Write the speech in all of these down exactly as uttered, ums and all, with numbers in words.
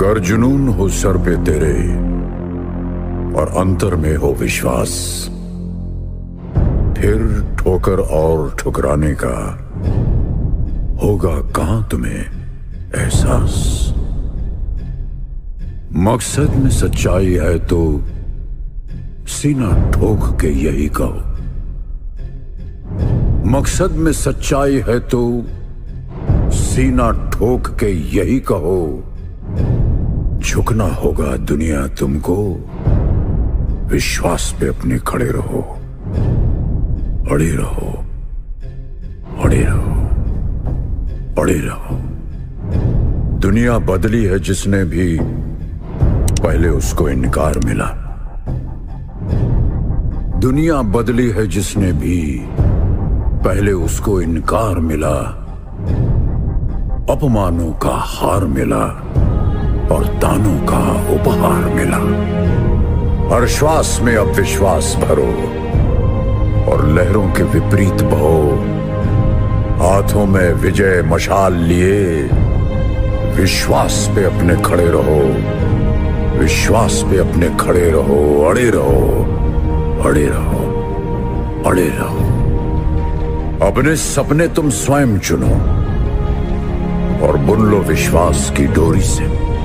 गर जुनून हो सर पे तेरे और अंतर में हो विश्वास, फिर ठोकर और ठुकराने का होगा कहां तुम्हें एहसास। मकसद में सच्चाई है तो सीना ठोक के यही कहो, मकसद में सच्चाई है तो सीना ठोक के यही कहो, झुकना होगा दुनिया तुमको, विश्वास पे अपने खड़े रहो, अड़े रहो, अड़े रहो, अड़े रहो। दुनिया बदली है जिसने भी पहले उसको इनकार मिला, दुनिया बदली है जिसने भी पहले उसको इनकार मिला, अपमानों का हार मिला और दानों का उपहार मिला। हर श्वास में अब विश्वास भरो और लहरों के विपरीत बहो, हाथों में विजय मशाल लिए विश्वास पे अपने खड़े रहो, विश्वास पे अपने खड़े रहो, अड़े रहो, अड़े रहो, अड़े रहो। अपने सपने तुम स्वयं चुनो और बुन लो विश्वास की डोरी से,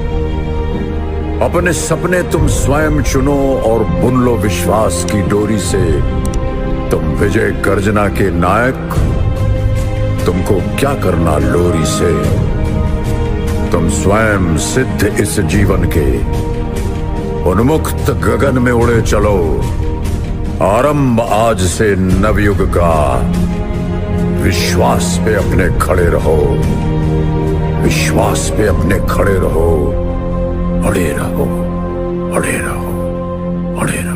अपने सपने तुम स्वयं चुनो और बुन लो विश्वास की डोरी से। तुम विजय गर्जना के नायक, तुमको क्या करना लोरी से, तुम स्वयं सिद्ध इस जीवन के, उन्मुक्त गगन में उड़े चलो, आरंभ आज से नवयुग का, विश्वास पे अपने खड़े रहो, विश्वास पे अपने खड़े रहो, अड़े रहो, अड़े रहो, अड़े रहो।